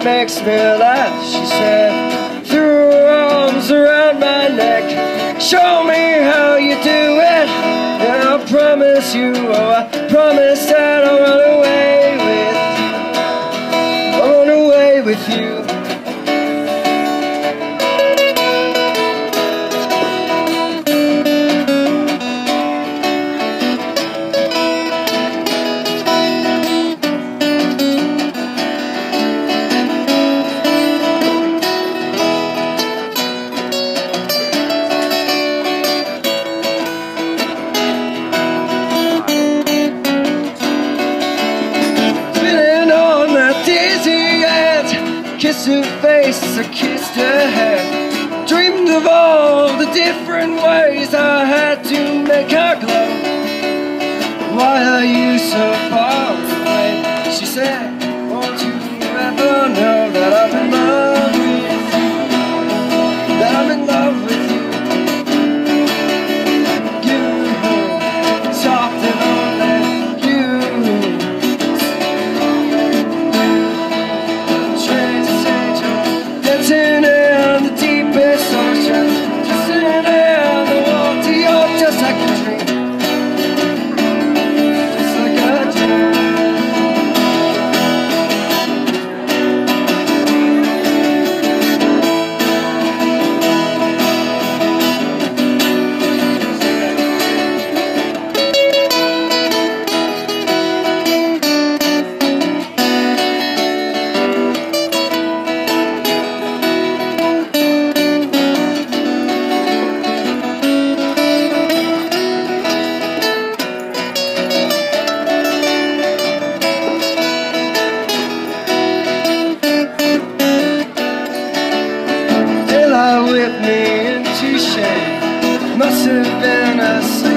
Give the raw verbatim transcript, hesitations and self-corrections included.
makes me laugh. She said, threw her arms around my neck, show me how you do it, and I'll promise you, oh I promise that I'll run away with you. I'll run away with you. Kissed her face, I kissed her hair, dreamed of all the different ways I had to make her glow. Why are you so far away? She said, won't you ever know that I'm in love with you, that I'm in love with you. You, soft and only you. Dancing in the deepest ocean, kissing in the water, you're just like a dream, just like a dream. Whipped me into shape, must have been a